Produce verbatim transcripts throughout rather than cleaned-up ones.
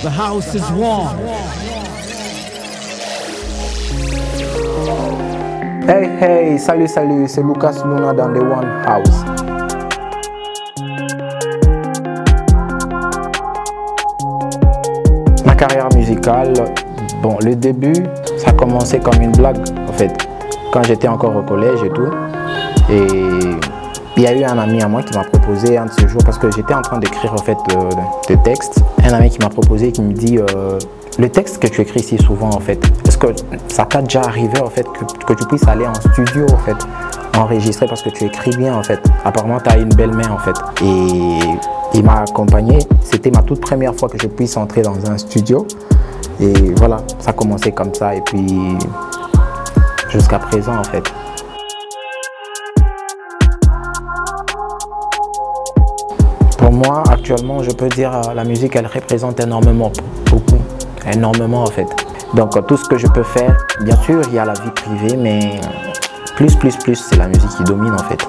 The house is warm. Hey hey, salut salut, c'est Lucas Luna dans The One House. Ma carrière musicale, bon, le début, ça a commencé comme une blague en fait, quand j'étais encore au collège et tout. Et il y a eu un ami à moi qui m'a proposé un de ces jours, parce que j'étais en train d'écrire en fait euh, des textes. Un ami qui m'a proposé, qui me dit euh, le texte que tu écris si souvent en fait, est-ce que ça t'a déjà arrivé en fait que, que tu puisses aller en studio en fait, enregistrer, parce que tu écris bien en fait. Apparemment tu as une belle main en fait. Et il m'a accompagné, c'était ma toute première fois que je puisse entrer dans un studio. Et voilà, ça a commencé comme ça et puis jusqu'à présent en fait. Pour moi, actuellement, je peux dire que la musique, elle représente énormément, beaucoup, énormément en fait. Donc tout ce que je peux faire, bien sûr, il y a la vie privée, mais plus, plus, plus, c'est la musique qui domine en fait.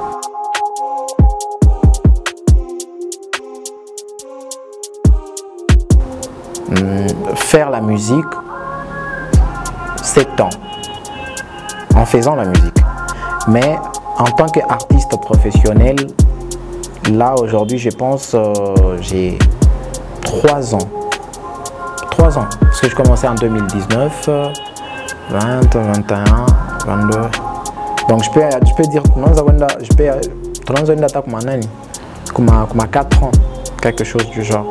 Hum, faire la musique, c'est temps, en faisant la musique. Mais en tant qu'artiste professionnel, là, aujourd'hui, je pense, euh, j'ai trois ans. Trois ans. Parce que je commençais en deux mille dix-neuf, vingt, vingt et un, vingt-deux. Donc, je peux, je peux dire, je peux, comme à quatre ans, quelque chose du genre.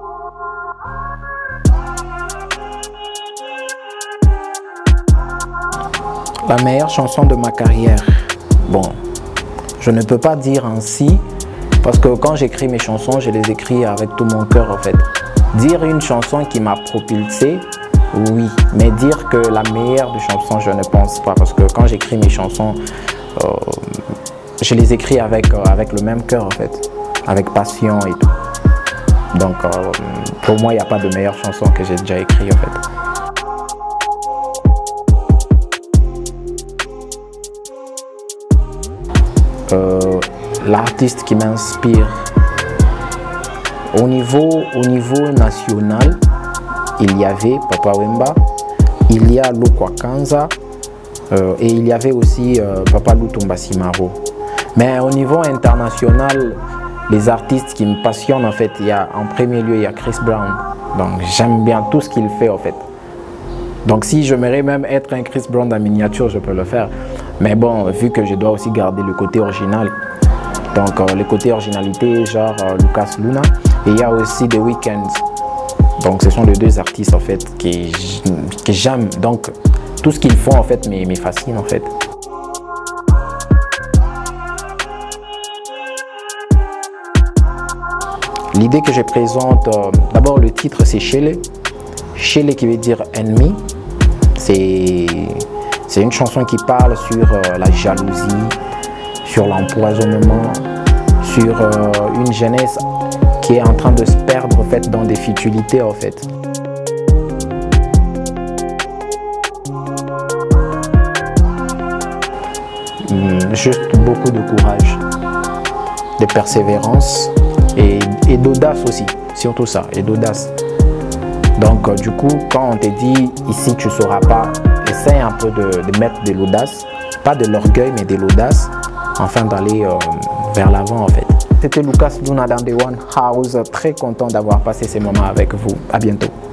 La meilleure chanson de ma carrière. Bon, je ne peux pas dire ainsi. Parce que quand j'écris mes chansons, je les écris avec tout mon cœur en fait. Dire une chanson qui m'a propulsé, oui. Mais dire que la meilleure des chansons, je ne pense pas. Parce que quand j'écris mes chansons, euh, je les écris avec, euh, avec le même cœur en fait. Avec passion et tout. Donc euh, pour moi, il n'y a pas de meilleure chanson que j'ai déjà écrite en fait. Euh, L'artiste qui m'inspire au niveau, au niveau national, il y avait Papa Wemba, il y a Lokwa Kanza euh, et il y avait aussi euh, Papa Lutumba Simaro. Mais au niveau international, les artistes qui me passionnent en fait, il y a en premier lieu il y a Chris Brown. Donc j'aime bien tout ce qu'il fait en fait. Donc si j'aimerais même être un Chris Brown en miniature, je peux le faire. Mais bon, vu que je dois aussi garder le côté original. Donc euh, le côté originalité, genre euh, Lucas Luna. Et il y a aussi The Weeknd. Donc ce sont les deux artistes en fait que j'aime. Donc tout ce qu'ils font en fait me fascine en fait. L'idée que je présente, euh, d'abord le titre c'est Shele. Shele qui veut dire ennemi. C'est une chanson qui parle sur euh, la jalousie, sur l'empoisonnement, sur euh, une jeunesse qui est en train de se perdre en fait, dans des futilités en fait. Hum, juste beaucoup de courage, de persévérance et, et d'audace aussi, surtout ça, et d'audace. Donc euh, du coup, quand on te dit ici tu ne sauras pas, essaie un peu de, de mettre de l'audace, pas de l'orgueil mais de l'audace, afin d'aller euh, vers l'avant en fait. C'était Lucas Luna dans The One House, très content d'avoir passé ces moments avec vous. À bientôt.